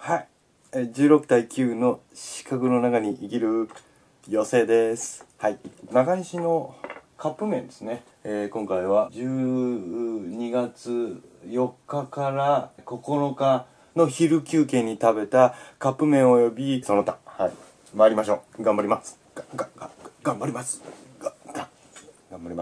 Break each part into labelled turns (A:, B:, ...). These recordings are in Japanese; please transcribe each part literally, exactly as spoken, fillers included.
A: はい。えじゅうろくたいきゅうの四角の中に生きる妖精です。はい。中西のカップ麺ですね。えー、今回はじゅうにがつよっかからここのかの昼休憩に食べたカップ麺およびその他。はい。参りましょう。頑張ります。が、が、が、頑張ります。が、が、頑張ります。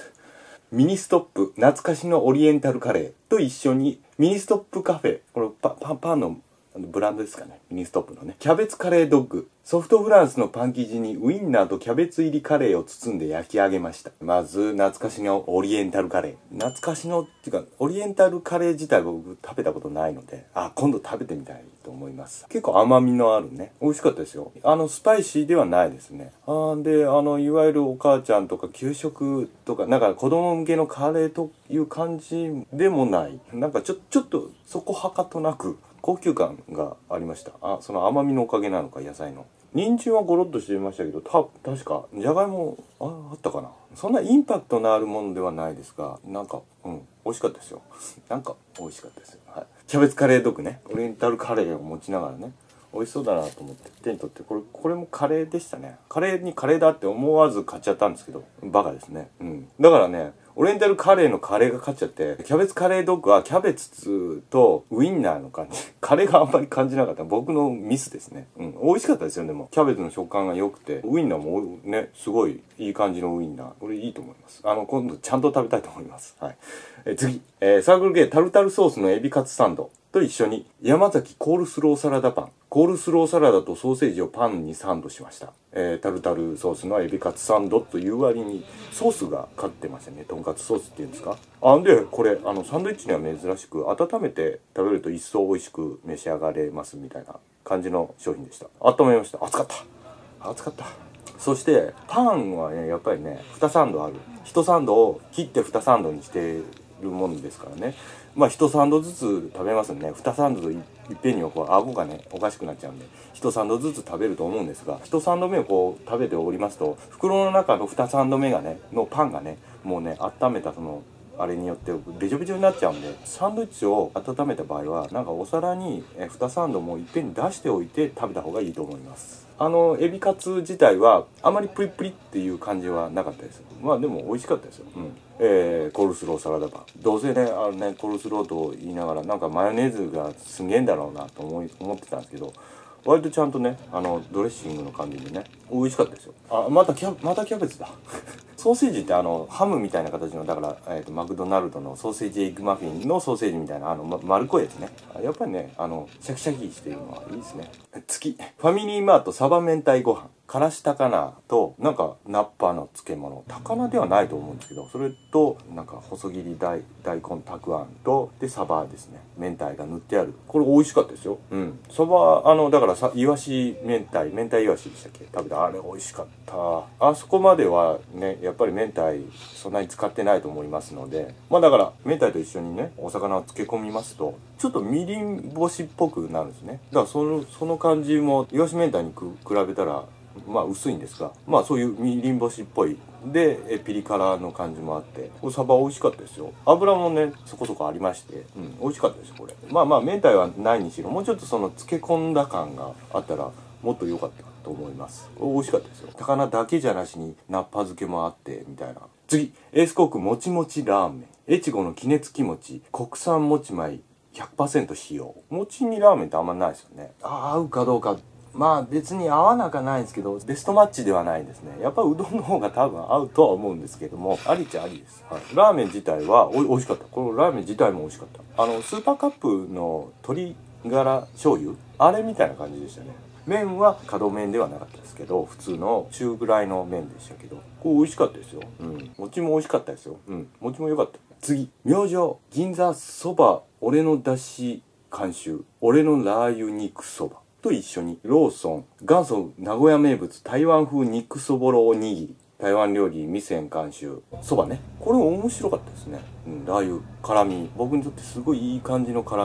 A: ミニストップ懐かしのオリエンタルカレーと一緒にミニストップカフェ、これパパパンのブランドですかね、ミニストップのね、キャベツカレードッグ、ソフトフランスのパン生地にウインナーとキャベツ入りカレーを包んで焼き上げました。まず懐かしのオリエンタルカレー、懐かしのっていうかオリエンタルカレー自体僕食べたことないので、あ、今度食べてみたいと思います。結構甘みのあるね、美味しかったですよ。あのスパイシーではないですね。あで、あのいわゆるお母ちゃんとか給食とかなんか子供向けのカレーという感じでもない、なんかちょちょっとそこはかとなく高級感がありました。あ、その甘みのおかげなのか、野菜の。人参はゴロッとしていましたけど、た確かじゃがいも あ, あったかな。そんなインパクトのあるものではないですが、なんかうん美味しかったですよ。なんか美味しかったですよ。はい。キャベツカレードッグね、オリエンタルカレーを持ちながらね、美味しそうだなと思って手に取って、これこれもカレーでしたね。カレーにカレーだって思わず買っちゃったんですけど、バカですね。うん。だからね、オリエンタルカレーのカレーが勝っちゃって、キャベツカレードッグはキャベツとウインナーの感じ、カレーがあんまり感じなかった。僕のミスですね。うん。美味しかったですよ。でもキャベツの食感が良くて、ウインナーもね、すごいいい感じのウインナー。これいいと思います。あの今度ちゃんと食べたいと思います。はい。え次、えー、サークルゲータルタルソースのエビカツサンドと一緒に山崎コールスローサラダパン、コールスローサラダとソーセージをパンにサンドしました。えー、タルタルソースのエビカツサンドという割にソースがかってましたね。とんかつソースっていうんですか。あんでこれあのサンドイッチには珍しく温めて食べると一層美味しく召し上がれますみたいな感じの商品でした。温めました。熱かった熱かった。そしてパンはね、やっぱりねにサンドある。いちサンドを切ってにサンドにしてるもんですからね。まあいちサンドずつ食べますんでね。にサンドといっぺんにはこう顎がねおかしくなっちゃうんで、いちサンドずつ食べると思うんですが、いちサンド目をこう食べておりますと、袋の中のにサンド目がねのパンがねもうね温めたそのあれによってベチョベチョになっちゃうんで、サンドイッチを温めた場合はなんかお皿ににサンドもいっぺんに出しておいて食べた方がいいと思います。あのエビカツ自体はあまりプリプリっていう感じはなかったです。まあでも美味しかったですよ。うん。えー、コールスローサラダパン、どうせねあのねコールスローと言いながらなんかマヨネーズがすげえんだろうなと思い思ってたんですけど、割とちゃんとねあのドレッシングの感じでね美味しかったですよ。あ、またキャまたキャベツだソーセージってあのハムみたいな形の、だから、えーと、マクドナルドのソーセージエッグマフィンのソーセージみたいなあの、ま、丸っこいやつね。やっぱりねあのシャキシャキしているのはいいですね。次、ファミリーマートサバ明太ご飯、からし高菜となんかナッパの漬物、高菜ではないと思うんですけど、それとなんか細切り大大根たくあんとでサバですね、明太が塗ってある。これ美味しかったですよ。うん。サバあのだからさ、イワシ明太明太イワシでしたっけ、食べた。あれ美味しかった。あそこまではねやっぱり明太そんなに使ってないと思いますので、まあだから明太と一緒にねお魚を漬け込みますとちょっとみりん干しっぽくなるんですね。だからそのその感じもイワシ明太に比べたらまあ薄いんですが、まあそういうみりん干しっぽいでえピリ辛の感じもあって、これサバ美味しかったですよ。油もねそこそこありまして、うん、美味しかったですこれ。まあまあ明太はないにしろもうちょっとその漬け込んだ感があったらもっと良かったと思います。美味しかったですよ。高菜だけじゃなしにナッパ漬けもあってみたいな。次、エースコークもちもちラーメン、越後のきねつき餅、国産もち米 ひゃくパーセント 使用。餅にラーメンってあんまないですよね。あ合うかどうか、まあ別に合わなくはないんですけど、ベストマッチではないですね。やっぱうどんの方が多分合うとは思うんですけども、ありっちゃありです。はい、ラーメン自体はおい美味しかった。このラーメン自体も美味しかった。あのスーパーカップの鶏ガラ醤油、あれみたいな感じでしたね。麺は角麺ではなかったですけど、普通の中ぐらいの麺でしたけど、これ美味しかったですよ。うん。餅も美味しかったですよ。うん。餅も良かった。次、明星銀座そば俺のだし監修、俺のラー油肉そばと一緒にローソン元祖名古屋名物台湾風肉そぼろおにぎり、台湾料理味仙監修そばね、これ面白かったですね。うん、ラー油辛み、僕にとってすごいいい感じの辛み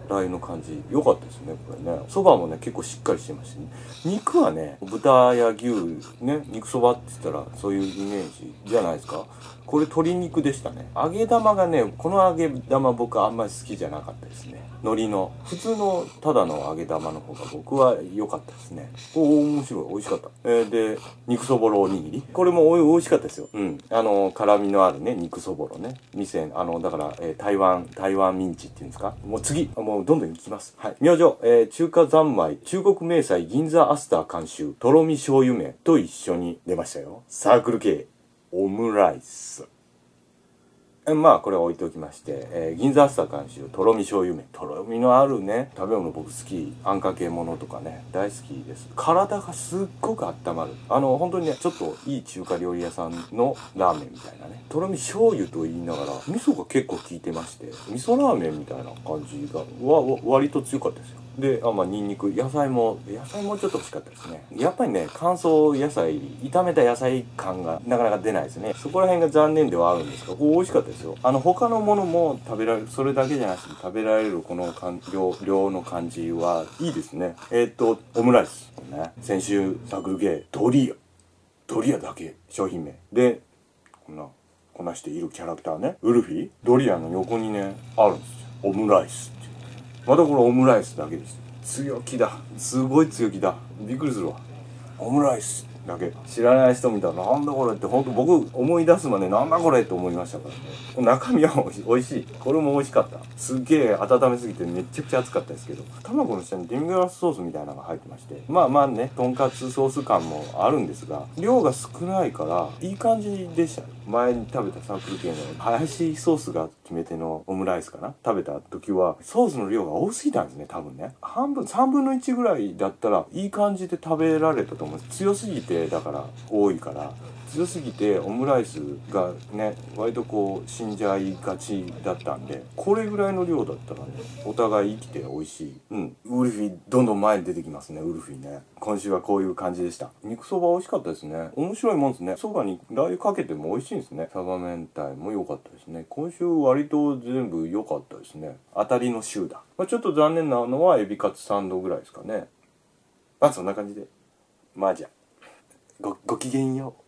A: ラー油の感じ良かったですね。これね、そばもね結構しっかりしてましたね。肉はね、豚や牛ね、肉そばって言ったらそういうイメージじゃないですか。これ鶏肉でしたね。揚げ玉がね、この揚げ玉僕あんまり好きじゃなかったですね。海苔の普通のただの揚げ玉の方が僕は良かったですね。おお、面白い、美味しかった。えー、で肉そぼろおにぎり、これもおい美味しかったですよ。うん、あの辛みのあるね肉そぼろね、店あのだから、えー、台湾台湾ミンチっていうんですか。もう次もうどんどんいきます。はい、明星、えー、中華三昧中国名菜銀座アスター監修とろみ醤油麺と一緒に出ましたよ。サークル系オムライス。まあこれは置いておきまして、えー、銀座アスター監修とろみ醤油麺、とろみのあるね食べ物僕好き。あんかけものとかね大好きです。体がすっごく温まる、あの本当にねちょっといい中華料理屋さんのラーメンみたいなね。とろみ醤油と言いながら味噌が結構効いてまして、味噌ラーメンみたいな感じがわわ割と強かったですよ。で、あ、まあ、ニンニク、野菜も、野菜もちょっと欲しかったですね。やっぱりね、乾燥野菜、炒めた野菜感がなかなか出ないですね。そこら辺が残念ではあるんですが、こう美味しかったですよ。あの、他のものも食べられる、それだけじゃなくて食べられるこの量、量の感じはいいですね。えー、っと、オムライス。ね。先週、サークル系、ドリア。ドリアだけ、商品名。で、こんな、こなしているキャラクターね。ウルフィドリアの横にね、あるんですよ。オムライス。またこれオムライスだけです。強気だ、すごい強気だ、びっくりするわ。オムライスだけ知らない人見たらなんだこれって本当僕思い出すまでなんだこれって思いましたからね。中身は美味しい、これも美味しかった。すっげえ温めすぎてめちゃくちゃ熱かったですけど、卵の下にデミグラスソースみたいなのが入ってまして、まあまあねとんかつソース感もあるんですが量が少ないからいい感じでした。前に食べたサークル系のハヤシソースが決め手のオムライスかな、食べた時はソースの量が多すぎたんですね。多分ね半分さんぶんのいちぐらいだったらいい感じで食べられたと思う。強すぎてだから多いから強すぎてオムライスがね割とこう死んじゃいがちだったんで、これぐらいの量だったらねお互い生きて美味しい。うん、ウルフィどんどん前に出てきますね。ウルフィね、今週はこういう感じでした。肉そば美味しかったですね。面白いもんですね。そばにラー油かけても美味しいんですね。サバ明太も良かったですね。今週割と全部良かったですね。当たりの週だ、まあ、ちょっと残念なのはエビカツサンドぐらいですかね。まあそんな感じで、まあじゃあご、ごきげんよう。